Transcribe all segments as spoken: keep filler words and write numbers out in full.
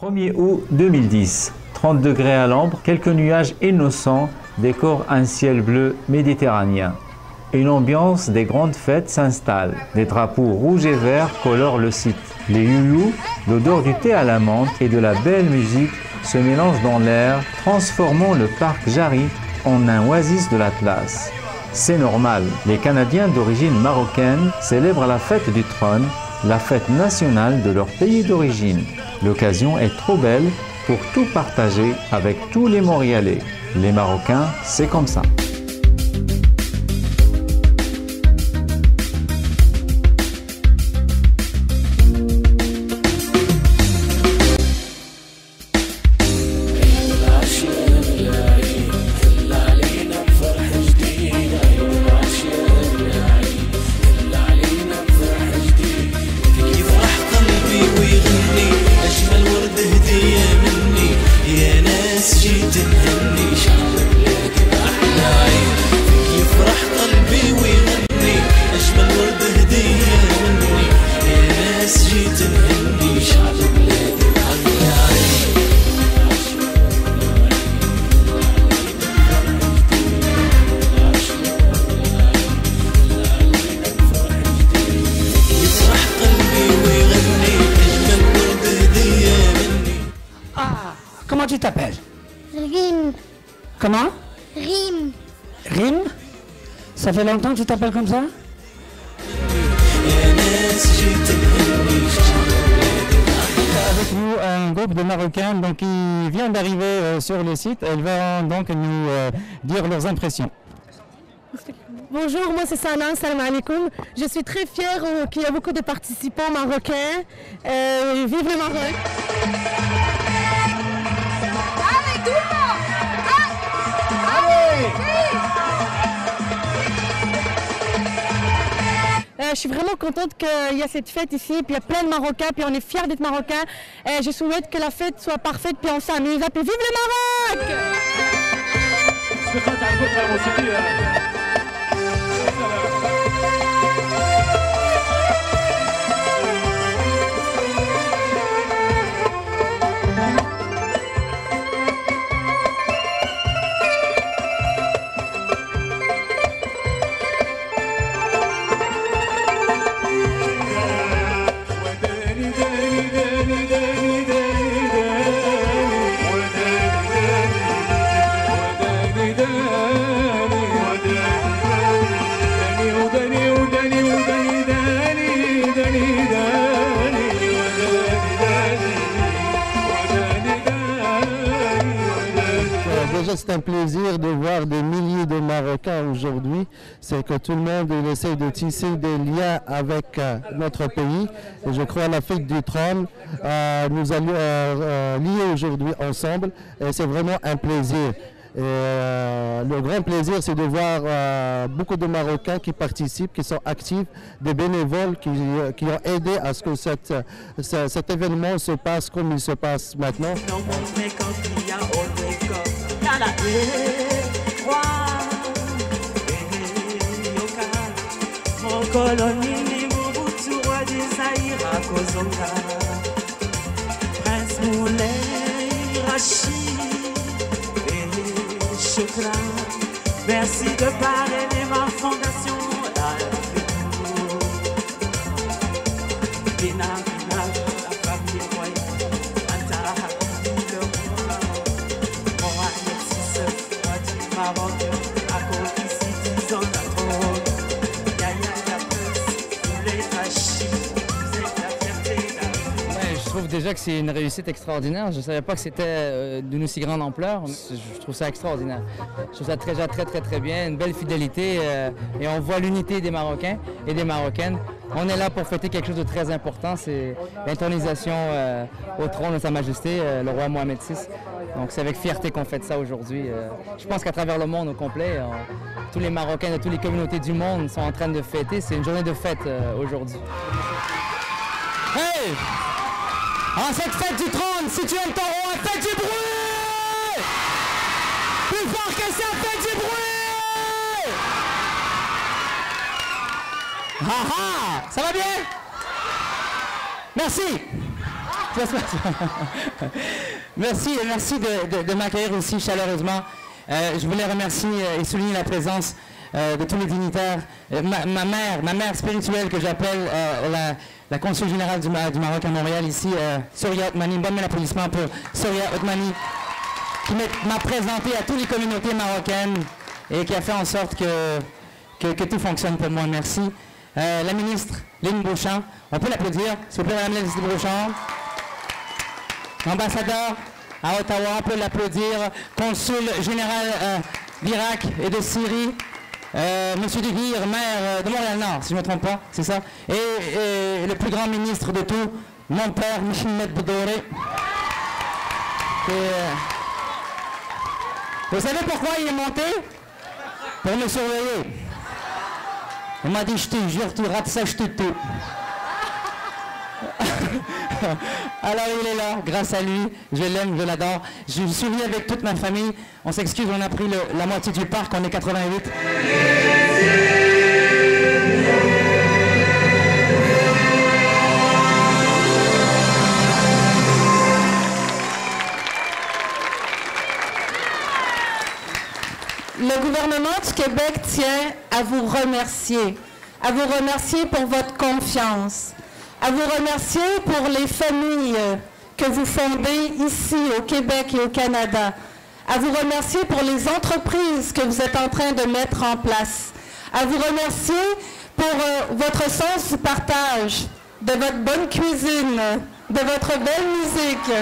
premier août deux mille dix, trente degrés à l'ombre, quelques nuages innocents décorent un ciel bleu méditerranéen. Une ambiance des grandes fêtes s'installe. Des drapeaux rouges et verts colorent le site. Les youyous, l'odeur du thé à la menthe et de la belle musique se mélangent dans l'air, transformant le parc Jarry en un oasis de l'Atlas. C'est normal, les Canadiens d'origine marocaine célèbrent la fête du trône, la fête nationale de leur pays d'origine. L'occasion est trop belle pour tout partager avec tous les Montréalais. Les Marocains, c'est comme ça. Comment tu t'appelles? Rim. Comment? Rim. Rim? Ça fait longtemps que tu t'appelles comme ça? Avec nous un groupe de Marocains donc, qui vient d'arriver euh, sur le site. Elles vont donc nous euh, dire leurs impressions. Bonjour, moi c'est Sana, salam alaikum. Je suis très fière euh, qu'il y a beaucoup de participants marocains. Euh, vive le Maroc! Allez, tout le monde! Allez! Euh, je suis vraiment contente qu'il y a cette fête ici, puis il y a plein de Marocains, puis on est fiers d'être Marocains. Euh, je souhaite que la fête soit parfaite, puis on s'amuse, puis vive le Maroc! Déjà, c'est un plaisir de voir des milliers de Marocains aujourd'hui. C'est que tout le monde il essaie de tisser des liens avec euh, notre pays. Et je crois que la fête du trône euh, nous a euh, euh, liés aujourd'hui ensemble. Et c'est vraiment un plaisir. Et, euh, le grand plaisir, c'est de voir euh, beaucoup de Marocains qui participent, qui sont actifs, des bénévoles qui, euh, qui ont aidé à ce que cette, ce, cet événement se passe comme il se passe maintenant. Merci de parrainer ma fondation. Bina, bina, la famille royale. Antara, le roi. Moi, Alexis, moi, du Maroc. À côté, ici, disons la drogue. Yaya, la plus, tous les tachis. Vous êtes la fierté d'un. Ouais, je trouve déjà que c'est une réussite extraordinaire. Je ne savais pas que c'était euh, d'une aussi grande ampleur. Je trouve ça extraordinaire. Je trouve ça très, très, très, très bien. Une belle fidélité euh, et on voit l'unité des Marocains et des Marocaines. On est là pour fêter quelque chose de très important. C'est l'intronisation euh, au trône de Sa Majesté, euh, le roi Mohamed six. Donc c'est avec fierté qu'on fête ça aujourd'hui. Euh, je pense qu'à travers le monde au complet, euh, tous les Marocains de toutes les communautés du monde sont en train de fêter. C'est une journée de fête euh, aujourd'hui. Hey! À cette fête du trône, si tu aimes ton roi, fais du bruit! Plus fort que ça, fais du bruit! Ah ah! Ça va bien? Merci! Ça se passe. Merci, merci de, de, de m'accueillir aussi chaleureusement. Euh, je voulais remercier et souligner la présence euh, de tous les dignitaires. Euh, ma, ma mère, ma mère spirituelle que j'appelle euh, la, la consul générale du, du Maroc à Montréal ici, euh, Soria Othmani. Bonne main d'applaudissement pour Soria Othmani, qui m'a présenté à toutes les communautés marocaines et qui a fait en sorte que, que, que tout fonctionne pour moi. Merci. Euh, la ministre Lynn Beauchamp, on peut l'applaudir, s'il vous plaît, Madame la ministre Beauchamp. L'ambassadeur à Ottawa, on peut l'applaudir. Consul général euh, d'Irak et de Syrie, euh, Monsieur Devire, maire de Montréal-Nord, si je ne me trompe pas, c'est ça. Et, et le plus grand ministre de tout, mon père, Mohamed Boudouré. Et, euh, vous savez pourquoi il est monté? Pour me surveiller. Il m'a dit, je te jure, tu rates ça, je te tue. Alors il est là, grâce à lui, je l'aime, je l'adore. Je suis venu avec toute ma famille. On s'excuse, on a pris le, la moitié du parc, on est quatre-vingt-huit. Le gouvernement du Québec tient à vous remercier, à vous remercier pour votre confiance, à vous remercier pour les familles que vous fondez ici au Québec et au Canada, à vous remercier pour les entreprises que vous êtes en train de mettre en place, à vous remercier pour euh, votre sens du partage, de votre bonne cuisine, de votre belle musique.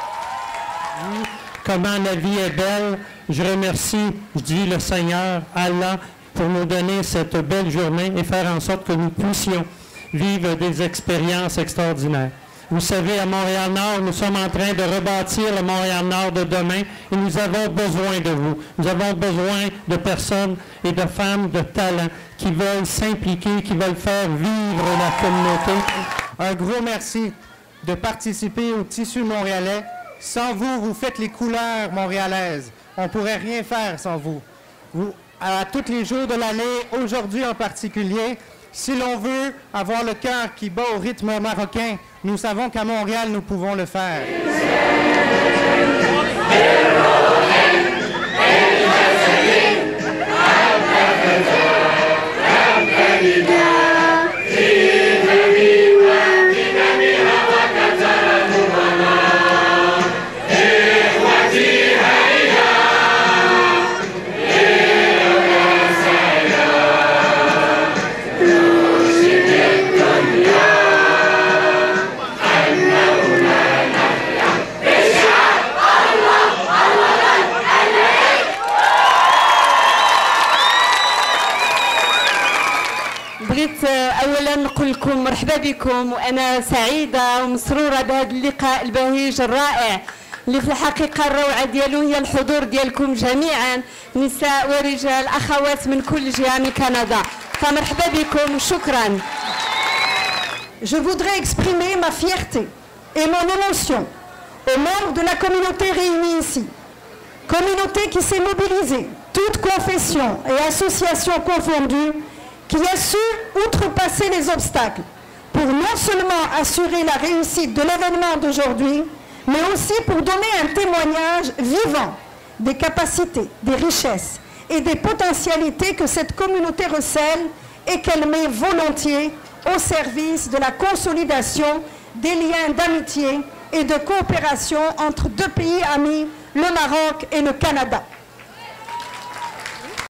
Comment la vie est belle. Je remercie, je dis le Seigneur, Allah, pour nous donner cette belle journée et faire en sorte que nous puissions vivre des expériences extraordinaires. Vous savez, à Montréal-Nord, nous sommes en train de rebâtir le Montréal-Nord de demain et nous avons besoin de vous. Nous avons besoin de personnes et de femmes de talent qui veulent s'impliquer, qui veulent faire vivre la communauté. Un gros merci de participer au tissu montréalais. Sans vous, vous faites les couleurs montréalaises. On ne pourrait rien faire sans vous. Vous, à tous les jours de l'année, aujourd'hui en particulier, si l'on veut avoir le cœur qui bat au rythme marocain, nous savons qu'à Montréal, nous pouvons le faire. أولا نقول لكم مرحبا بكم وأنا سعيدة ومسرورة بهذا اللقاء البهيج الرائع اللي في الحقيقة الروعة ديالو هي الحضور ديالكم جميعا نساء ورجال أخوات من كل جهة من كندا فمرحبا بكم وشكرا. Je voudrais exprimer ma fierté et mon émotion aux membres de la communauté réunie ici. Communauté qui s'est mobilisée, toutes confessions et associations confondues, qui a su outrepasser les obstacles pour non seulement assurer la réussite de l'événement d'aujourd'hui, mais aussi pour donner un témoignage vivant des capacités, des richesses et des potentialités que cette communauté recèle et qu'elle met volontiers au service de la consolidation des liens d'amitié et de coopération entre deux pays amis, le Maroc et le Canada.